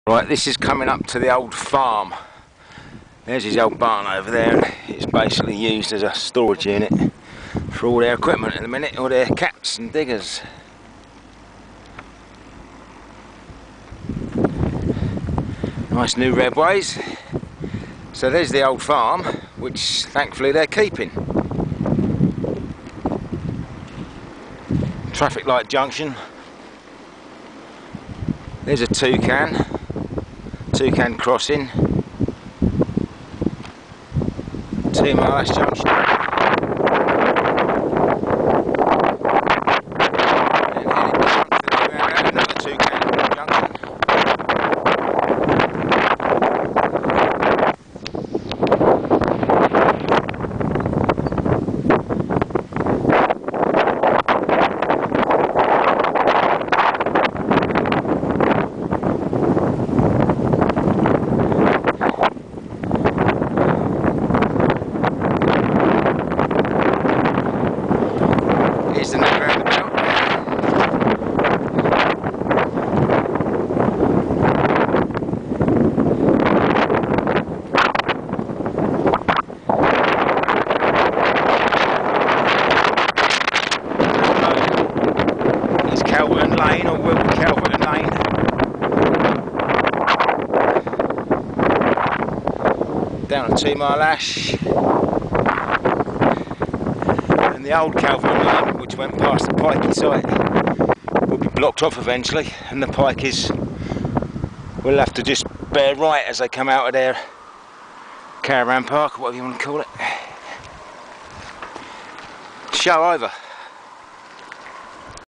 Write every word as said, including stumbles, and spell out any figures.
Right, this is coming up to the old farm. There's his old barn over there. It's basically used as a storage unit for all their equipment at the minute, all their caps and diggers. Nice new redways. So there's the old farm, which thankfully they're keeping. Traffic light junction. There's a toucan, toucan crossing. Two miles junction. And heading down to the roundabout, another toucan junction. Here's the new roundabout. It's Calvert Lane, or will be Calvert Lane. Down at Two Mile Ash. And the old Calvert Lane, which went past the Pikey site, will be blocked off eventually, and the Pikeys will have to just bear right as they come out of their caravan park, or whatever you want to call it. Show over.